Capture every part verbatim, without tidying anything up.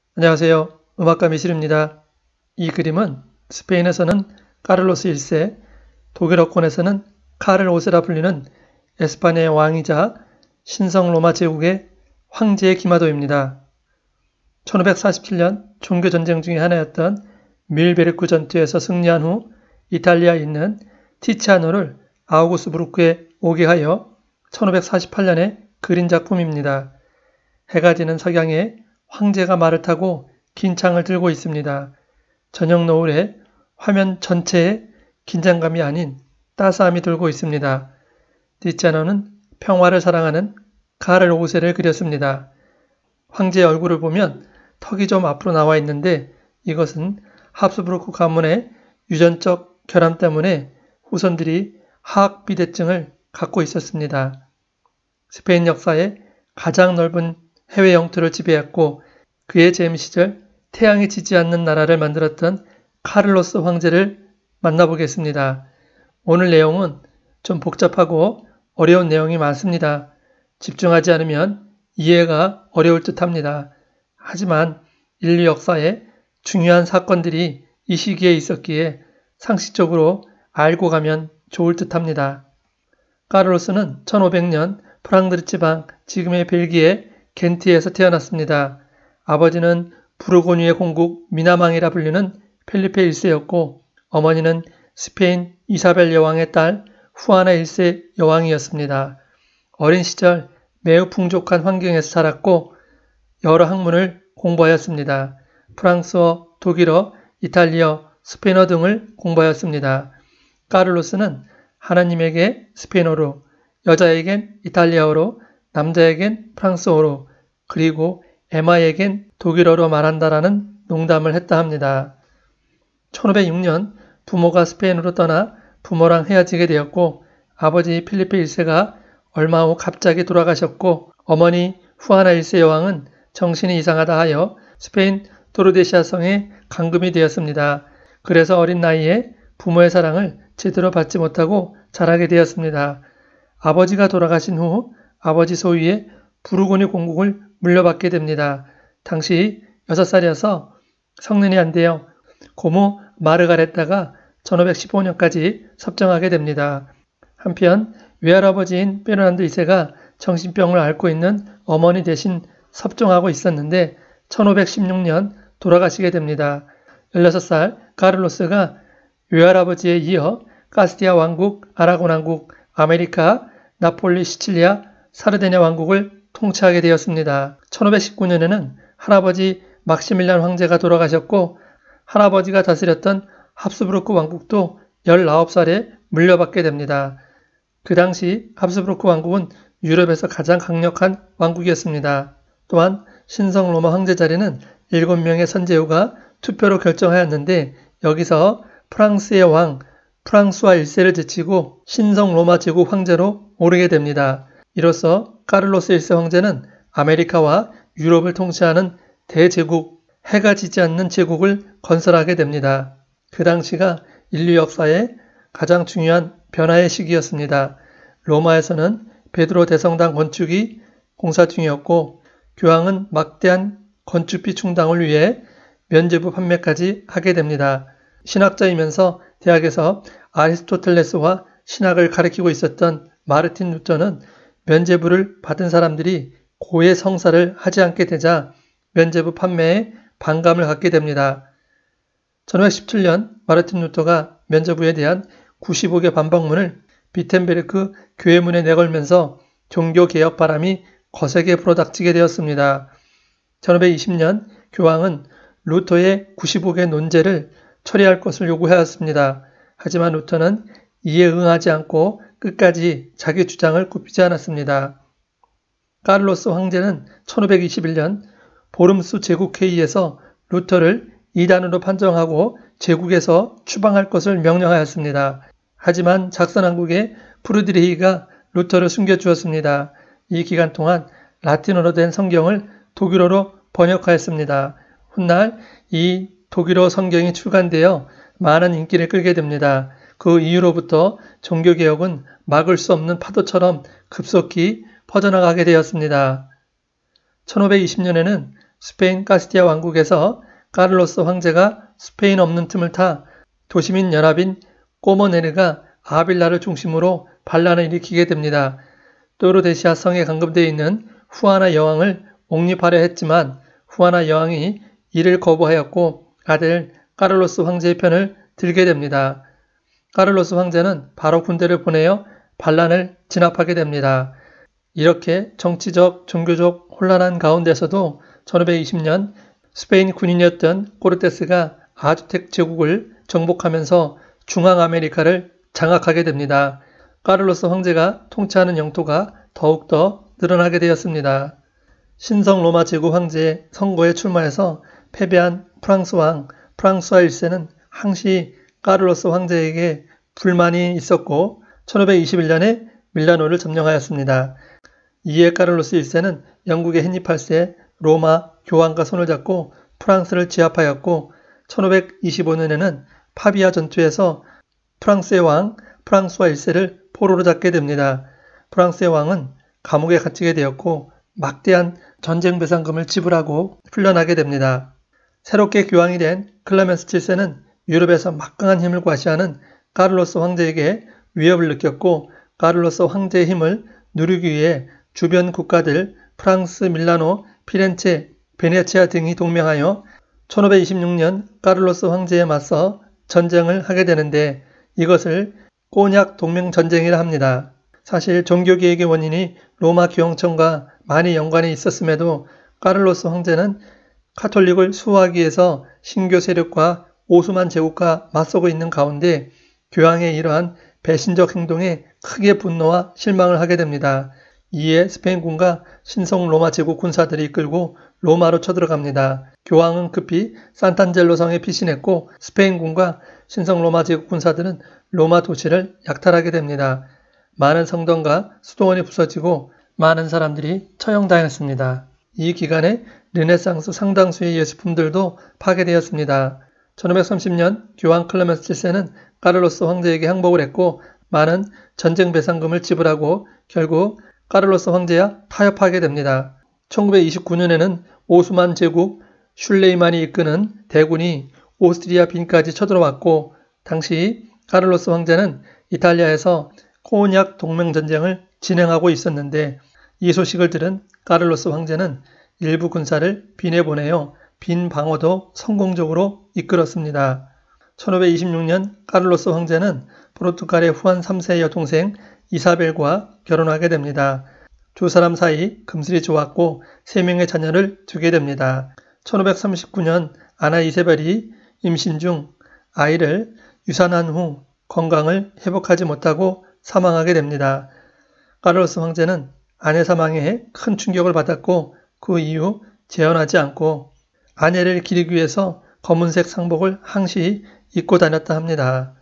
안녕하세요. 음악가 미실입니다. 이 그림은 스페인에서는 카를로스 일 세, 독일어권에서는 카를 오 세라 불리는 에스파냐의 왕이자 신성 로마 제국의 황제의 기마도입니다. 천오백사십칠 년 종교전쟁 중의 하나였던 밀베르크 전투에서 승리한 후 이탈리아에 있는 티치아노를 아우구스부르크에 오게 하여 천오백사십팔 년에 그린 작품입니다. 해가 지는 석양에 황제가 말을 타고 긴 창을 들고 있습니다. 저녁 노을에 화면 전체에 긴장감이 아닌 따스함이 돌고 있습니다. 티치아노는 평화를 사랑하는 카를 오 세를 그렸습니다. 황제의 얼굴을 보면 턱이 좀 앞으로 나와 있는데 이것은 합스부르크 가문의 유전적 결함 때문에 후손들이 하악 비대증을 갖고 있었습니다. 스페인 역사의 가장 넓은 해외 영토를 지배했고 그의 재임 시절 태양이 지지 않는 나라를 만들었던 카를로스 황제를 만나보겠습니다. 오늘 내용은 좀 복잡하고 어려운 내용이 많습니다. 집중하지 않으면 이해가 어려울 듯 합니다. 하지만 인류 역사에 중요한 사건들이 이 시기에 있었기에 상식적으로 알고 가면 좋을 듯 합니다. 카를로스는 천오백 년 프랑드르 지방, 지금의 벨기에 겐트에서 태어났습니다. 아버지는 부르고뉴의 공국 미나망이라 불리는 펠리페 일 세였고 어머니는 스페인 이사벨 여왕의 딸 후아나 일 세 여왕이었습니다. 어린 시절 매우 풍족한 환경에서 살았고 여러 학문을 공부하였습니다. 프랑스어, 독일어, 이탈리아, 스페인어 등을 공부하였습니다. 카를로스는 하나님에게 스페인어로, 여자에겐 이탈리아어로, 남자에겐 프랑스어로, 그리고 에마에겐 독일어로 말한다라는 농담을 했다 합니다. 천오백육 년 부모가 스페인으로 떠나 부모랑 헤어지게 되었고 아버지 필리페 일 세가 얼마 후 갑자기 돌아가셨고 어머니 후아나 일 세 여왕은 정신이 이상하다 하여 스페인 토르데시아 성에 감금이 되었습니다. 그래서 어린 나이에 부모의 사랑을 제대로 받지 못하고 자라게 되었습니다. 아버지가 돌아가신 후 아버지 소유의 부르고뉴 공국을 물려받게 됩니다. 당시 여섯 살이어서 성년이 안 되어 고모 마르가레타가 천오백십오 년까지 섭정하게 됩니다. 한편 외할아버지인 페르난도 이 세가 정신병을 앓고 있는 어머니 대신 섭정하고 있었는데 천오백십육 년 돌아가시게 됩니다. 열여섯 살 카를로스가 외할아버지에 이어 카스티아 왕국, 아라곤 왕국, 아메리카, 나폴리, 시칠리아, 사르데냐 왕국을 통치하게 되었습니다. 천오백십구 년에는 할아버지 막시밀리안 황제가 돌아가셨고 할아버지가 다스렸던 합스부르크 왕국도 열아홉 살에 물려받게 됩니다. 그 당시 합스부르크 왕국은 유럽에서 가장 강력한 왕국이었습니다. 또한 신성 로마 황제 자리는 일곱 명의 선제후가 투표로 결정하였는데 여기서 프랑스의 왕 프랑수아 일 세를 제치고 신성 로마 제국 황제로 오르게 됩니다. 이로써 카를로스 일 세 황제는 아메리카와 유럽을 통치하는 대제국, 해가 지지 않는 제국을 건설하게 됩니다. 그 당시가 인류 역사의 가장 중요한 변화의 시기였습니다. 로마에서는 베드로 대성당 건축이 공사 중이었고 교황은 막대한 건축비 충당을 위해 면죄부 판매까지 하게 됩니다. 신학자이면서 대학에서 아리스토텔레스와 신학을 가르치고 있었던 마르틴 루터는 면죄부를 받은 사람들이 고해 성사를 하지 않게 되자 면죄부 판매에 반감을 갖게 됩니다. 천오백십칠 년 마르틴 루터가 면죄부에 대한 구십오 개 반박문을 비텐베르크 교회문에 내걸면서 종교개혁 바람이 거세게 불어닥치게 되었습니다. 천오백이십 년 교황은 루터의 구십오 개 논제를 처리할 것을 요구하였습니다. 하지만 루터는 이에 응하지 않고 끝까지 자기 주장을 굽히지 않았습니다. 카를로스 황제는 천오백이십일 년 보름수 제국회의에서 루터를 이단으로 판정하고 제국에서 추방할 것을 명령하였습니다. 하지만 작선왕국의 프르드리히가 루터를 숨겨주었습니다. 이 기간 동안 라틴어로 된 성경을 독일어로 번역하였습니다. 훗날 이 독일어 성경이 출간되어 많은 인기를 끌게 됩니다. 그 이후로부터 종교개혁은 막을 수 없는 파도처럼 급속히 퍼져나가게 되었습니다. 천오백이십 년에는 스페인 카스티아 왕국에서 카를로스 황제가 스페인 없는 틈을 타 도시민 연합인 꼬모네르가 아빌라를 중심으로 반란을 일으키게 됩니다. 또르데시아 성에 감금되어 있는 후아나 여왕을 옹립하려 했지만 후아나 여왕이 이를 거부하였고 아들 카를로스 황제의 편을 들게 됩니다. 카를로스 황제는 바로 군대를 보내어 반란을 진압하게 됩니다. 이렇게 정치적, 종교적 혼란한 가운데서도 천오백이십 년 스페인 군인이었던 코르테스가 아주텍 제국을 정복하면서 중앙아메리카를 장악하게 됩니다. 카를로스 황제가 통치하는 영토가 더욱더 늘어나게 되었습니다. 신성 로마 제국 황제의 선거에 출마해서 패배한 프랑스 왕 프랑스와 일 세는 항시 카를로스 황제에게 불만이 있었고 천오백이십일 년에 밀라노를 점령하였습니다. 이에 카를로스 일 세는 영국의 헨리 팔 세 로마 교황과 손을 잡고 프랑스를 제압하였고 천오백이십오 년에는 파비아 전투에서 프랑스의 왕 프랑스와 일 세를 포로로 잡게 됩니다. 프랑스의 왕은 감옥에 갇히게 되었고 막대한 전쟁 배상금을 지불하고 풀려나게 됩니다. 새롭게 교황이 된 클레멘스 칠 세는 유럽에서 막강한 힘을 과시하는 카를로스 황제에게 위협을 느꼈고 카를로스 황제의 힘을 누리기 위해 주변 국가들 프랑스, 밀라노, 피렌체, 베네치아 등이 동맹하여 천오백이십육 년 카를로스 황제에 맞서 전쟁을 하게 되는데 이것을 꼬냑 동맹전쟁이라 합니다. 사실 종교개혁의 원인이 로마 교황청과 많이 연관이 있었음에도 카를로스 황제는 카톨릭을 수호하기 위해서 신교 세력과 오스만 제국과 맞서고 있는 가운데 교황의 이러한 배신적 행동에 크게 분노와 실망을 하게 됩니다. 이에 스페인군과 신성 로마 제국 군사들이 이끌고 로마로 쳐들어갑니다. 교황은 급히 산탄젤로 성에 피신했고 스페인군과 신성 로마 제국 군사들은 로마 도시를 약탈하게 됩니다. 많은 성당과 수도원이 부서지고 많은 사람들이 처형당했습니다. 이 기간에 르네상스 상당수의 예술품들도 파괴되었습니다. 천오백삼십 년 교황 클레멘스 칠 세는 카를로스 황제에게 항복을 했고 많은 전쟁 배상금을 지불하고 결국 카를로스 황제와 타협하게 됩니다. 천구백이십구 년에는 오스만 제국 슐레이만이 이끄는 대군이 오스트리아 빈까지 쳐들어왔고 당시 카를로스 황제는 이탈리아에서 코냐 동맹전쟁을 진행하고 있었는데 이 소식을 들은 카를로스 황제는 일부 군사를 빈에 보내어 빈 방어도 성공적으로 이끌었습니다. 천오백이십육 년 카를로스 황제는 포르투갈의 후안 삼 세의 여동생 이사벨과 결혼하게 됩니다. 두 사람 사이 금슬이 좋았고 세 명의 자녀를 두게 됩니다. 천오백삼십구 년 아나 이세벨이 임신 중 아이를 유산한 후 건강을 회복하지 못하고 사망하게 됩니다. 카를로스 황제는 아내 사망에 큰 충격을 받았고 그 이후 재혼하지 않고 아내를 기리기 위해서 검은색 상복을 항시 입고 다녔다 합니다.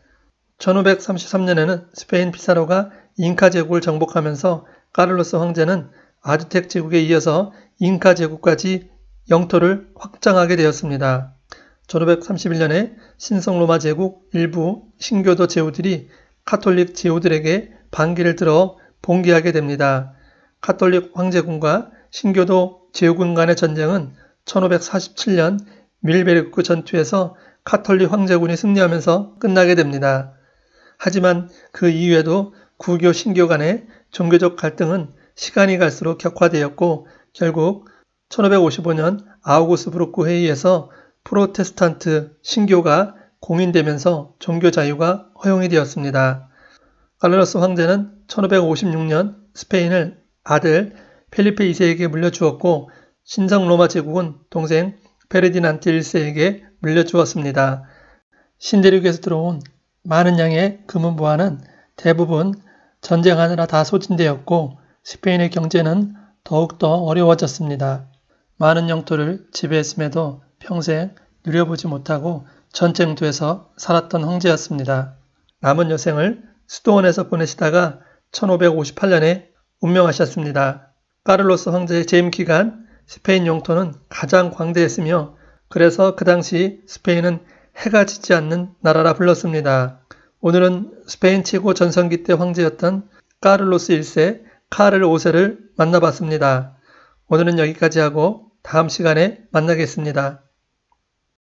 천오백삼십삼 년에는 스페인 피사로가 잉카 제국을 정복하면서 카를로스 황제는 아주텍 제국에 이어서 잉카 제국까지 영토를 확장하게 되었습니다. 천오백삼십일 년에 신성 로마 제국 일부 신교도 제후들이 카톨릭 제후들에게 반기를 들어 봉기하게 됩니다. 카톨릭 황제군과 신교도 제후군 간의 전쟁은 천오백사십칠 년 밀베르크 전투에서 카톨릭 황제군이 승리하면서 끝나게 됩니다. 하지만 그 이후에도 구교 신교 간의 종교적 갈등은 시간이 갈수록 격화되었고 결국 천오백오십오 년 아우구스부르크 회의에서 프로테스탄트 신교가 공인되면서 종교 자유가 허용이 되었습니다. 카를로스 황제는 천오백오십육 년 스페인을 아들 펠리페 이 세에게 물려주었고 신성 로마 제국은 동생 페르디난트 일 세에게 물려주었습니다. 신대륙에서 들어온 많은 양의 금은보화는 대부분 전쟁하느라 다 소진되었고 스페인의 경제는 더욱더 어려워졌습니다. 많은 영토를 지배했음에도 평생 누려보지 못하고 전쟁터에서 살았던 황제였습니다. 남은 여생을 수도원에서 보내시다가 천오백오십팔 년에 운명하셨습니다. 카를로스 황제의 재임 기간 스페인 영토는 가장 광대했으며 그래서 그 당시 스페인은 해가 지지 않는 나라라 불렀습니다. 오늘은 스페인 최고 전성기 때 황제였던 카를로스 일 세 카를 오 세를 만나봤습니다. 오늘은 여기까지 하고 다음 시간에 만나겠습니다.